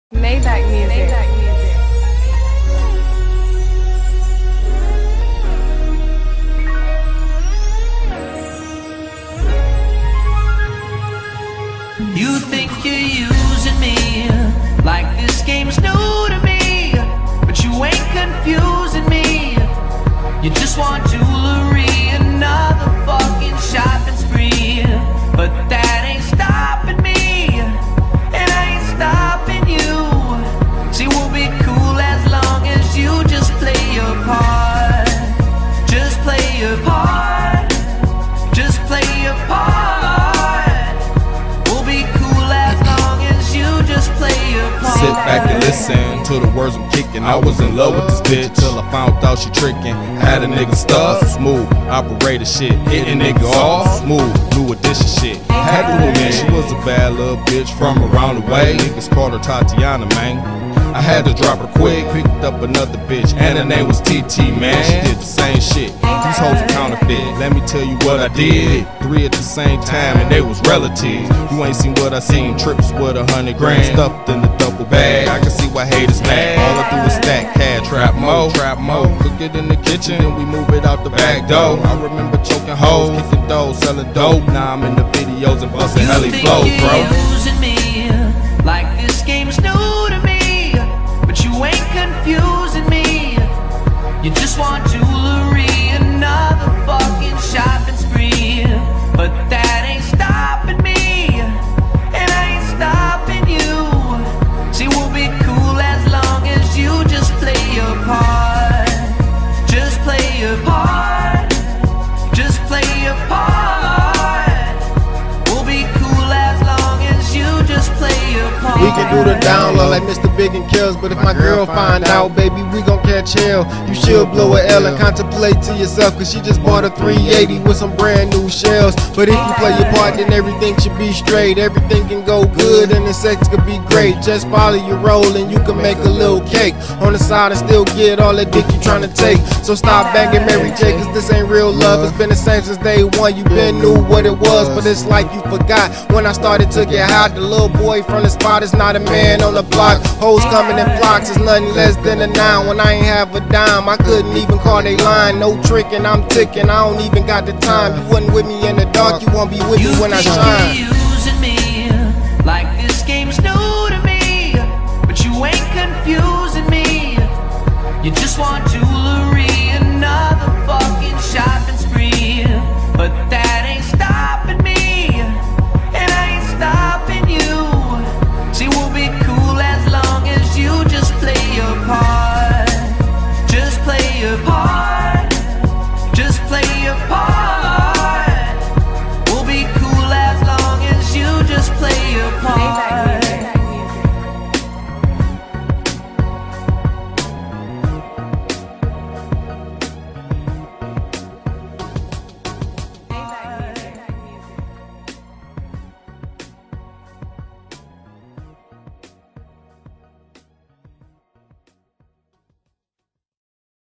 Maybach music. You think you're using me like this game's new to me, but you ain't confusing me. You just want jewelry, another fucking shopping spree, but that ain't stopping me, and I ain't stopping you. See, we'll be cool as long as you just play your part. Just play your part. Just play your part. We'll be cool as long as you just play your part. Sit back and listen to the words I'm kicking. I was in love with this bitch till I found out she tricking. Had a nigga stuck, smooth operator shit, hitting niggas off, smooth new edition shit. Had to admit she was a bad little bitch from around the way. Niggas called her Tatiana, man. I had to drop her quick, picked up another bitch, and her name was TT, man. She did the same shit. These hoes are counterfeit. Let me tell you what I did. 3 at the same time, and they was relatives. You ain't seen what I seen. Trips with 100 grand stuffed in the duffel bag. I can see why haters mad. All I do is stack cash, trap mo, cook it in the kitchen, then we move it out the back door. I remember choking hoes, kicking dough, selling dope. Now I'm in the videos and busting heli flows, bro. You using me like this game's new to me, but you ain't confusing me. You just want jewelry, another fucking shopping spree, but that ain't stopping me, and I ain't stopping you. See, we'll be cool as long as you just play your part. Just play your part. Just play your part. We'll be cool as long as you just play your part. We can do the down low like Mr. Big and Kills, but if my girl find out, baby, we gon' catch hell. You should blow a L and contemplate to yourself, cause she just bought a 380 with some brand new shells. But if you play your part, then everything should be straight. Everything can go good and the sex could be great. Just follow your role and you can make a little cake on the side and still get all that dick you tryna take. So stop banging Mary J, cause this ain't real love. It's been the same since day one. You been knew what it was, but it's like you forgot when I started to get hot. The little boy from the spot is not a man on the block. Hoes coming in flocks, is nothing less than a 9. When I ain't have a dime, I couldn't even call they line. No tricking, I'm ticking, I don't even got the time. You wasn't with me in the dark, you won't be with me when I shine. You using me like this game's new to me, but you ain't confusing me. You just want to